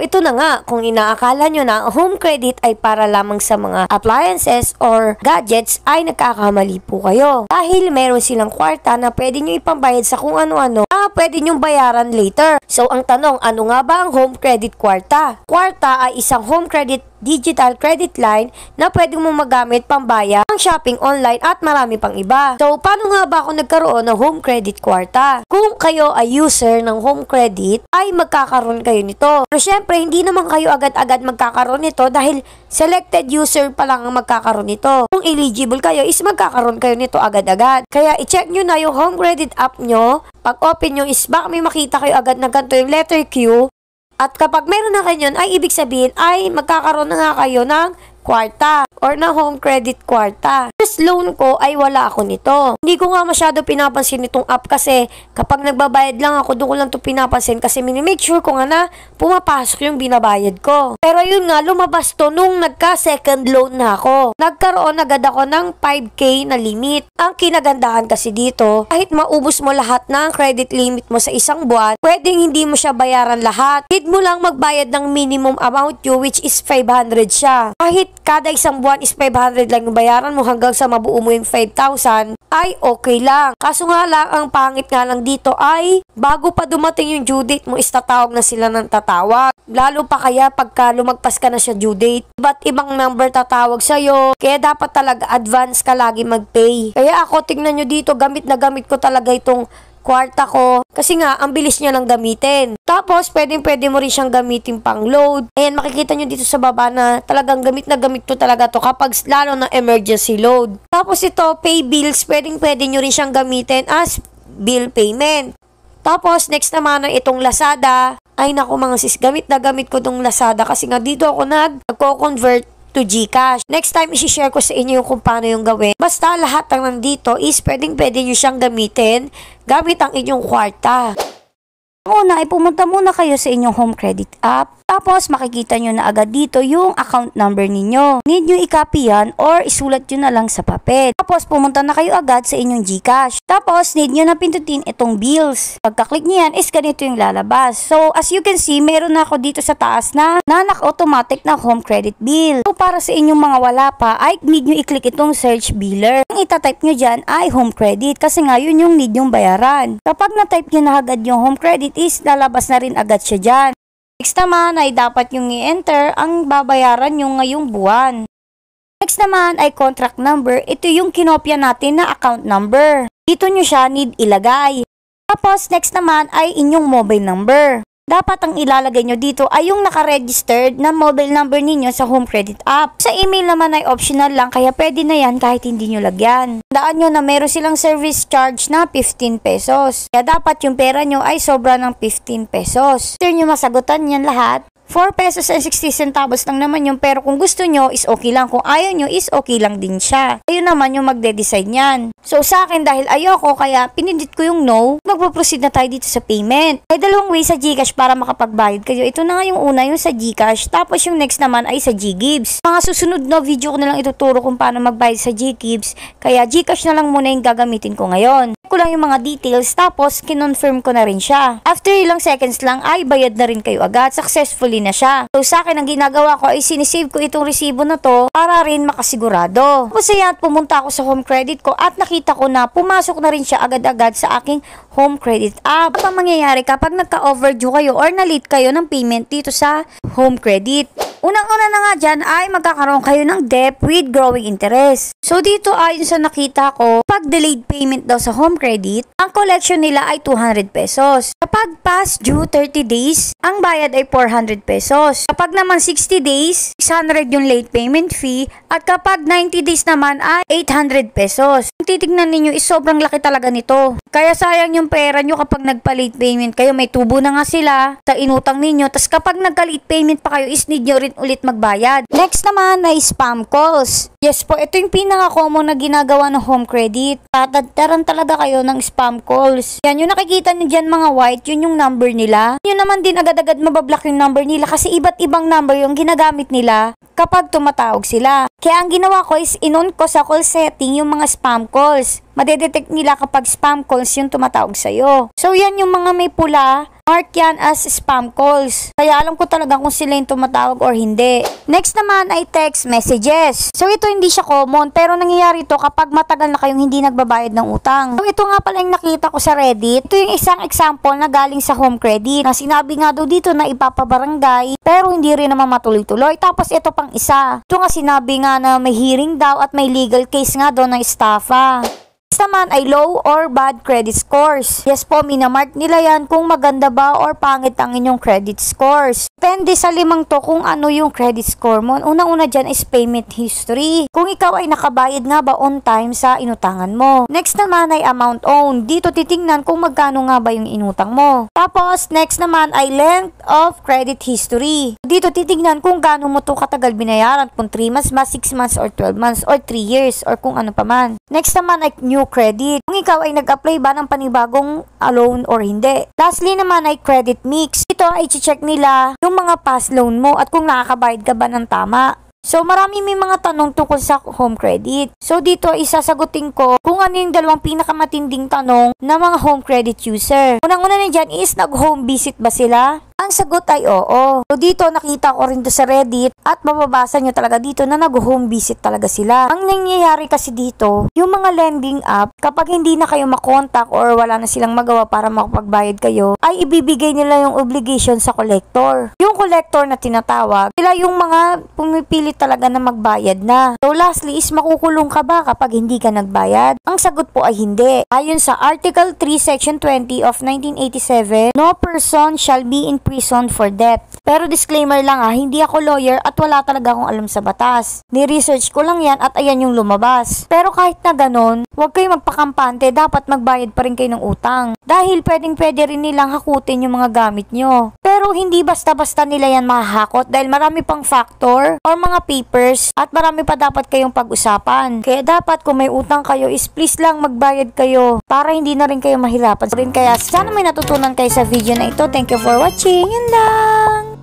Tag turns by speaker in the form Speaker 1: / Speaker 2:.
Speaker 1: ito na nga, kung inaakala nyo na home credit ay para lamang sa mga appliances or gadgets, ay nagkakamali po kayo. Dahil meron silang kwarta na pwede nyo ipambayad sa kung ano-ano, pwede nyo bayaran later. So, ang tanong, ano nga ba ang home credit kwarta? Kwarta ay isang home credit digital credit line na pwede mong magamit pambayad ang shopping online at marami pang iba. So, paano nga ba ako nagkaroon ng home credit kwarta? Kung kayo ay user ng home credit, ay magkakaroon kayo nito. Pero syempre, hindi naman kayo agad-agad magkakaroon nito dahil selected user pa lang ang magkakaroon nito. Kung eligible kayo, is magkakaroon kayo nito agad-agad. Kaya, i-check nyo na yung home credit app nyo. Pag open nyo is baka may makita kayo agad na ganito yung letter Q. At kapag meron na kayo yun, ay ibig sabihin ay magkakaroon na nga kayo ng kwarta or na home credit kwarta. First loan ko ay wala ako nito. Hindi ko nga masyado pinapansin itong app kasi kapag nagbabayad lang ako, doon ko lang ito pinapansin kasi minimake sure ko nga na pumapasok yung binabayad ko. Pero yun nga, lumabas to nung nagka-second loan na ako. Nagkaroon agad ako ng 5K na limit. Ang kinagandahan kasi dito, kahit maubos mo lahat ng credit limit mo sa isang buwan, pwedeng hindi mo siya bayaran lahat. Need mo lang magbayad ng minimum amount due which is 500 siya. Kahit kada isang buwan is 500 lang yung bayaran mo hanggang sa mabuo mo yung 5,000, ay okay lang. Kaso nga lang, ang pangit nga lang dito ay bago pa dumating yung due date mo is tatawag na sila ng tatawag. Lalo pa kaya pagka lumagpas ka na sa due date. Iba't ibang number tatawag sa'yo. Kaya dapat talaga advance ka lagi mag-pay. Kaya ako, tingnan nyo dito, gamit na gamit ko talaga itong kwarta ko. Kasi nga, ang bilis niya lang gamitin. Tapos, pwede mo rin siyang gamitin pang load. Ayan, makikita nyo dito sa baba na talagang gamit na gamit ko talaga to kapag lalo na emergency load. Tapos ito, pay bills, pwede nyo rin siyang gamitin as bill payment. Tapos, next naman ang itong Lazada. Ay naku mga sis, gamit na gamit ko itong Lazada kasi nga dito ako nagko-convert to GCash. Next time, isi-share ko sa inyo kung paano yung gawin. Basta lahat ng nandito is pwede nyo siyang gamitin gamit ang inyong kwarta. Una ay pumunta muna kayo sa inyong home credit app. Tapos makikita nyo na agad dito yung account number ninyo. Need nyo i-copy yan or isulat nyo na lang sa papel. Tapos pumunta na kayo agad sa inyong GCash. Tapos need nyo na pindutin itong bills. Pagka-click nyo yan is ganito yung lalabas. So as you can see, meron na ako dito sa taas na automatic na home credit bill. So para sa inyong mga wala pa ay need nyo i-click itong search biller. Ang itatype nyo dyan ay home credit kasi nga yun yung need yung bayaran. Kapag na-type nyo na agad yung home credit is lalabas na rin agad siya dyan. Next naman ay dapat yung i-enter ang babayaran yung ngayong buwan. Next naman ay contract number. Ito yung kinopya natin na account number. Dito nyo siya need ilagay. Tapos next naman ay inyong mobile number. Dapat ang ilalagay nyo dito ay yung naka-registered na mobile number ninyo sa home credit app. Sa email naman ay optional lang kaya pwede na yan kahit hindi nyo lagyan. Tandaan nyo na meron silang service charge na 15 pesos. Kaya dapat yung pera nyo ay sobra ng 15 pesos. After nyo masagutan yan lahat, 4 pesos and 60 centavos lang naman yung pero kung gusto nyo is okay lang. Kung ayaw nyo is okay lang din siya. Ayun naman yung magde-decide nyan. So sa akin dahil ayoko kaya pinindit ko yung no, magpo-proceed na tayo dito sa payment. Ay dalawang way sa GCash para makapagbayad kayo. Ito na nga yung una yung sa GCash tapos yung next naman ay sa GGives. Mga susunod na video ko na lang ituturo kung paano magbayad sa GGives. Kaya GCash na lang muna yung gagamitin ko ngayon. Ko lang yung mga details tapos kinonfirm ko na rin siya. After ilang seconds lang ay bayad na rin kayo agad. Successfully na siya. So sa akin ang ginagawa ko ay sinisave ko itong resibo na to para rin makasigurado. Tapos ayan, pumunta ako sa home credit ko at nakita ko na pumasok na rin siya agad-agad sa aking home credit app. Ano mangyayari kapag nagka-overdue kayo or na-late kayo ng payment dito sa home credit? Unang-una na nga dyan ay magkakaroon kayo ng debt with growing interest. So dito ayon sa nakita ko, pag delayed payment daw sa home credit, ang collection nila ay 200 pesos. Kapag past due 30 days, ang bayad ay 400 pesos. Kapag naman 60 days, 600 yung late payment fee. At kapag 90 days naman ay 800 pesos. Kung titignan ninyo is sobrang laki talaga nito. Kaya sayang yung pera nyo kapag nagpa-late payment kayo. May tubo na nga sila sa inutang ninyo. Tapos kapag nagka-late payment pa kayo is need nyo rin ulit magbayad. Next naman ay spam calls. Yes po, ito yung pinaka-common na ginagawa ng home credit. Tatadtaran talaga kayo ng spam calls. Yan, yung nakikita nyo dyan mga white, yun yung number nila. Yun naman din agad-agad mabablock yung number nila kasi iba't ibang number yung ginagamit nila kapag tumatawag sila. Kaya ang ginawa ko is in-on ko sa call setting yung mga spam calls. Madedetect nila kapag spam calls yung tumatawag sa'yo. So yan yung mga may pula
Speaker 2: mark yan as spam calls. Kaya alam ko talaga kung sila yung tumatawag or hindi. Next naman ay text messages. So ito hindi siya common pero nangyayari ito kapag matagal na kayong hindi nagbabayad ng utang. So ito nga pala yung nakita ko sa Reddit. Ito yung isang example na galing sa home credit na sinabi nga daw dito na ipapabarangay pero hindi rin naman matuloy-tuloy. Tapos ito pang isa. Ito nga sinabi nga na may hearing daw at may legal case nga daw ng estafa. Next naman ay low or bad credit scores. Yes po, minamark nila yan kung maganda ba or pangit ang inyong credit scores. Depende sa limang to kung ano yung credit score mo. Unang-una dyan is payment history. Kung ikaw ay nakabayad nga ba on time sa inutangan mo. Next naman ay amount owed. Dito titingnan kung magkano nga ba yung inutang mo. Tapos, next naman ay length of credit history. Dito titingnan kung gaano mo to katagal binayaran. Kung 3 months ba, 6 months or 12 months or 3 years or kung ano pa man. Next naman ay new credit. Kung ikaw ay nag-apply ba ng panibagong loan or hindi. Lastly naman ay credit mix. Ito ay check nila yung mga past loan mo at kung nakakabayad ka ba ng tama. So, marami may mga tanong tungkol sa home credit. So, dito isasagutin ko kung ano yung dalawang pinakamatinding tanong ng mga home credit user. Unang-una na dyan is nag-home visit ba sila? Ang sagot ay oo. So, dito nakita ko rin to sa Reddit at mababasa nyo talaga dito na nag-home visit talaga sila. Ang nangyayari kasi dito, yung mga lending app, kapag hindi na kayo makontak or wala na silang magawa para makapagbayad kayo, ay ibibigay nila yung obligation sa collector. Yung collector na tinatawag, sila yung mga pumipili talaga na magbayad na. So lastly is makukulong ka ba kapag hindi ka nagbayad? Ang sagot po ay hindi. Ayon sa Article 3 Section 20 of 1987, no person shall be in prison for debt. Pero disclaimer lang hindi ako lawyer at wala talaga akong alam sa batas. Ni-research ko lang yan at ayan yung lumabas. Pero kahit na ganon, huwag kayo magpakampante, dapat magbayad pa rin kayo ng utang. Dahil pwede rin nilang hakutin yung mga gamit nyo. Pero hindi basta-basta nila yan mahahakot dahil marami pang factor or mga papers at marami pa dapat kayong pag-usapan. Kaya dapat kung may utang kayo is please lang magbayad kayo para hindi na rin kayo mahirapan. Kaya sana may natutunan kayo sa video na ito. Thank you for watching. Yun lang!